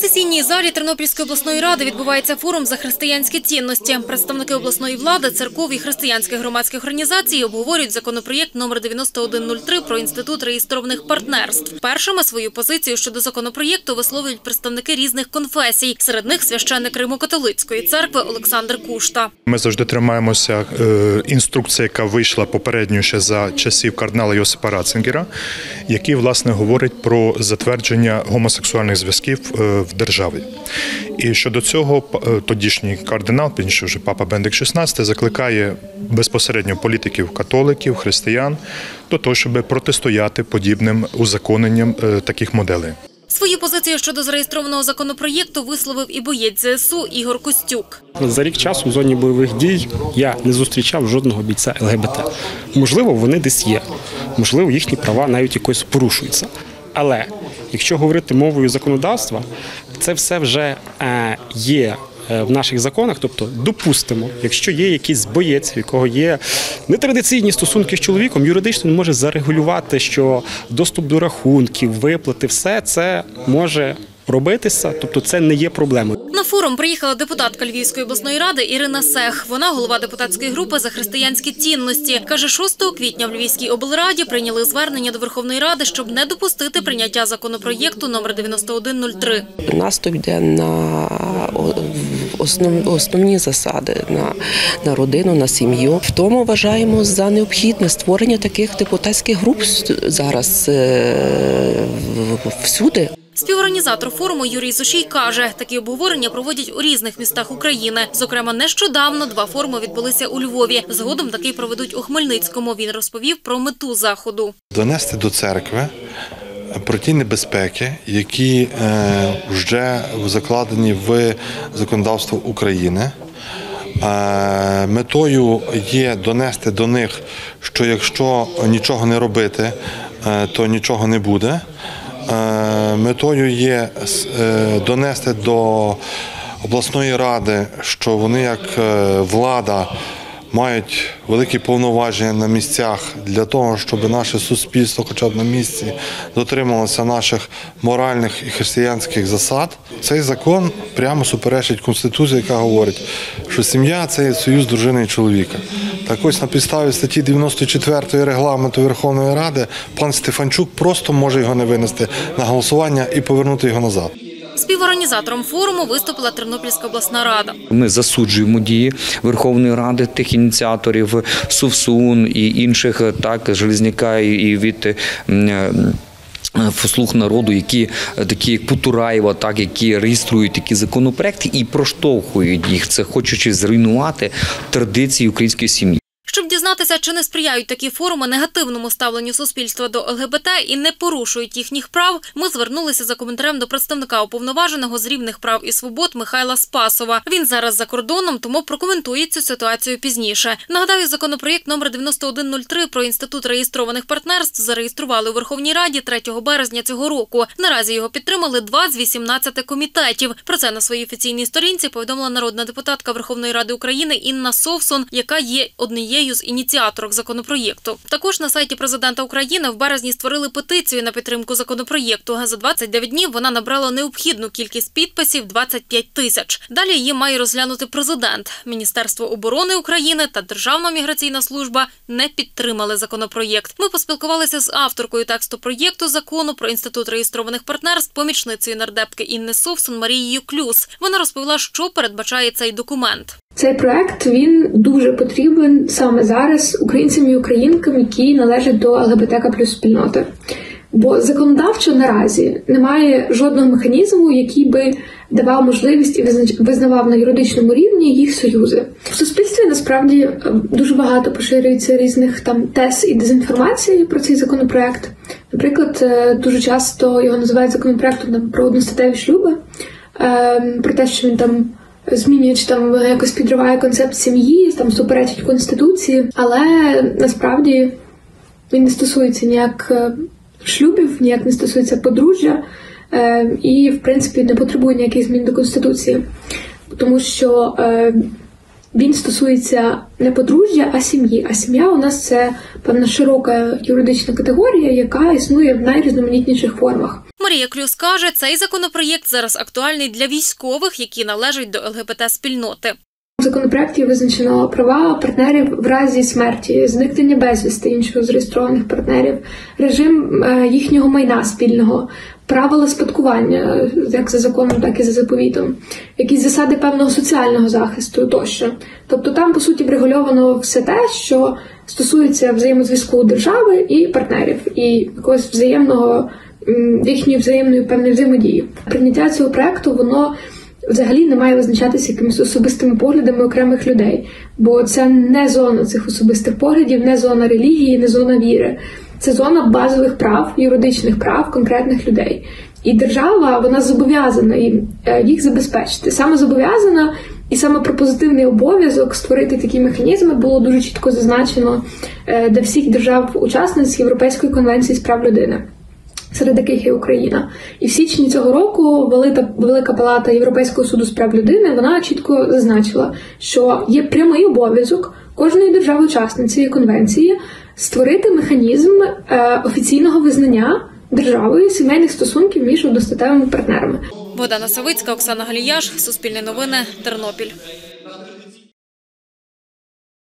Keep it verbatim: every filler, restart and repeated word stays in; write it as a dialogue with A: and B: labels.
A: сесійній залі Тернопільської обласної ради відбувається форум за християнські цінності. Представники обласної влади, церков і християнських громадських організацій обговорюють законопроєкт номер дев'яносто один нуль три про інститут реєстрованих партнерств. Першими свою позицію щодо законопроєкту висловлюють представники різних конфесій. Серед них священник Римо-католицької церкви Олександр Кушта.
B: Ми завжди тримаємося інструкції, яка вийшла попередньо ще за часів кардинала Йосипа Ратцингера, який, власне, говорить про затвердження гомосексуальних зв'язків в державі. І щодо цього тодішній кардинал, пізніше вже папа Бенедикт шістнадцятий, закликає безпосередньо політиків, католиків, християн до того, щоб протистояти подібним узаконенням таких моделей.
A: Свою позицію щодо зареєстрованого законопроєкту висловив і боєць зе ес у Ігор Костюк.
C: За рік часу в зоні бойових дій я не зустрічав жодного бійця ел ге бе те. Можливо, вони десь є, можливо, їхні права навіть якось порушуються. Але якщо говорити мовою законодавства, це все вже є в наших законах, тобто допустимо, якщо є якийсь боєць, в якого є нетрадиційні стосунки з чоловіком, юридично він може зарегулювати, що доступ до рахунків, виплати, все це може робитися, тобто це не є проблемою.
A: На форум приїхала депутатка Львівської обласної ради Ірина Сех. Вона голова депутатської групи за християнські цінності. Каже, шостого квітня в Львівській облраді прийняли звернення до Верховної Ради, щоб не допустити прийняття законопроєкту номер дев'яносто один нуль три.
D: Наступ йде на основ, основні засади, на, на родину, на сім'ю. В тому вважаємо за необхідне створення таких депутатських груп зараз всюди.
A: Співорганізатор форуму Юрій Зошій каже, такі обговорення проводять у різних містах України. Зокрема, нещодавно два форуми відбулися у Львові. Згодом такий проведуть у Хмельницькому. Він розповів про мету заходу.
E: Донести до церкви про ті небезпеки, які вже закладені в законодавство України. Метою є донести до них, що якщо нічого не робити, то нічого не буде. Метою є донести до обласної ради, що вони як влада мають великі повноваження на місцях для того, щоб наше суспільство хоча б на місці дотрималося наших моральних і християнських засад. Цей закон прямо суперечить Конституції, яка говорить, що сім'я – це союз дружини і чоловіка. Так ось на підставі статті дев'яносто четвертої регламенту Верховної Ради пан Стефанчук просто може його не винести на голосування і повернути його назад.
A: Співорганізатором форуму виступила Тернопільська обласна рада.
F: Ми засуджуємо дії Верховної Ради, тих ініціаторів Совсун і інших, так, Железняка і від «Слуг народу», які такі як Потураєва, так, які реєструють такі законопроекти і проштовхують їх, це хочучи зруйнувати традиції української сім'ї.
A: Щоб дізнатися, чи не сприяють такі форуми негативному ставленню суспільства до ел ге бе те і не порушують їхніх прав, ми звернулися за коментарем до представника уповноваженого з рівних прав і свобод Михайла Спасова. Він зараз за кордоном, тому прокоментує цю ситуацію пізніше. Нагадаю, законопроєкт номер дев'яносто один нуль три про інститут реєстрованих партнерств зареєстрували у Верховній Раді третього березня цього року. Наразі його підтримали два з вісімнадцяти комітетів. Про це на своїй офіційній сторінці повідомила народна депутатка Верховної Ради України Інна Совсун, яка є однією з ініціаторок законопроєкту. Також на сайті президента України в березні створили петицію на підтримку законопроєкту. За двадцять дев'ять днів вона набрала необхідну кількість підписів – двадцять п'ять тисяч. Далі її має розглянути президент. Міністерство оборони України та Державна міграційна служба не підтримали законопроєкт. Ми поспілкувалися з авторкою тексту проєкту закону про інститут реєстрованих партнерств, помічницею нардепки Інни Совсун Марією Клюс. Вона розповіла, що передбачає цей документ.
G: Цей проект, він дуже потрібен саме зараз українцям і українкам, які належать до ел ге бе те ка плюс спільноти. Бо законодавчо наразі немає жодного механізму, який би давав можливість і визнавав на юридичному рівні їх союзи. В суспільстві насправді дуже багато поширюється різних там тез і дезінформації про цей законопроект. Наприклад, дуже часто його називають законопроектом про одностатеві шлюби, про те, що він там змінює, чи там якось підриває концепт сім'ї, там суперечить Конституції, але насправді він не стосується ніяк шлюбів, ніяк не стосується подружжя і, в принципі, не потребує ніяких змін до Конституції, тому що він стосується не подружжя, а сім'ї. А сім'я у нас – це певна широка юридична категорія, яка існує в найрізноманітніших формах.
A: Марія Клюс каже, цей законопроєкт зараз актуальний для військових, які належать до ЛГБТ-спільноти.
G: В законопроекті визначено права партнерів в разі смерті, зникнення безвісти іншого зареєстрованих партнерів, режим їхнього майна спільного, правила спадкування, як за законом, так і за заповітом, якісь засади певного соціального захисту тощо. Тобто там, по суті, врегульовано все те, що стосується взаємозв'язку держави і партнерів, і якогось взаємного, їхньої взаємної певної взаємодії. Прийняття цього проекту, воно взагалі не має визначатися якимись особистими поглядами окремих людей, бо це не зона цих особистих поглядів, не зона релігії, не зона віри. Це зона базових прав, юридичних прав конкретних людей. І держава, вона зобов'язана їх забезпечити. Саме зобов'язана і саме про позитивний обов'язок створити такі механізми було дуже чітко зазначено для всіх держав-учасниць Європейської конвенції з прав людини, серед яких є Україна. І в січні цього року Велика, Велика Палата Європейського суду з прав людини, вона чітко зазначила, що є прямий обов'язок кожної держави-учасниці конвенції створити механізм е, офіційного визнання державою сімейних стосунків між одностатевими партнерами.
A: Богдана Савицька, Оксана Галіяш, Суспільне новини, Тернопіль.